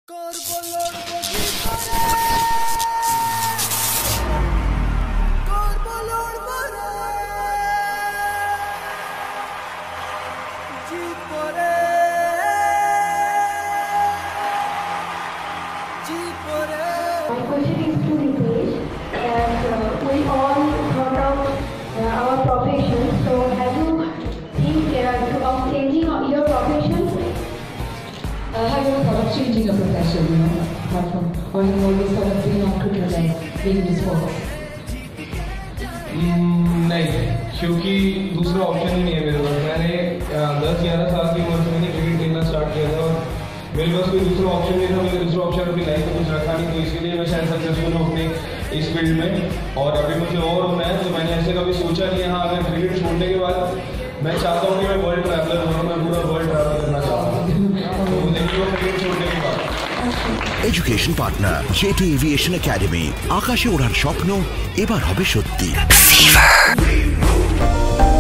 Have you ever thought of changing your profession, apart from, or have you always thought of being on cricket and being in sports? नहीं, क्योंकि दूसरा option ही नहीं है मेरे पास। मैंने 10-11 साल की उम्र से मैंने क्रिकेट खेलना स्टार्ट किया था और मेरे पास कोई दूसरा ऑप्शन नहीं था। मैंने दूसरा ऑप्शन अपनी लाइफ में कुछ रखा नहीं, तो इसलिए मैं शायद सक्सेसफुल हूँ अपने इस फील्ड में। और अभी मुझे और होना है, तो मैंने ऐसे कभी सोचा नहीं है। हाँ, अगर क्रिकेट छोड़ने के बाद मैं चाहता हूँ कि मैं वर्ल्ड ट्रैवलर बनूँ, मैं पूरा वर्ल्ड ट्रैवल करना चाहता हूँ। तो देखिए क्रिकेट छोड़ने के बाद education partner JT aviation academy. আকাশে ওড়ার স্বপ্ন এবার হবে সত্যি।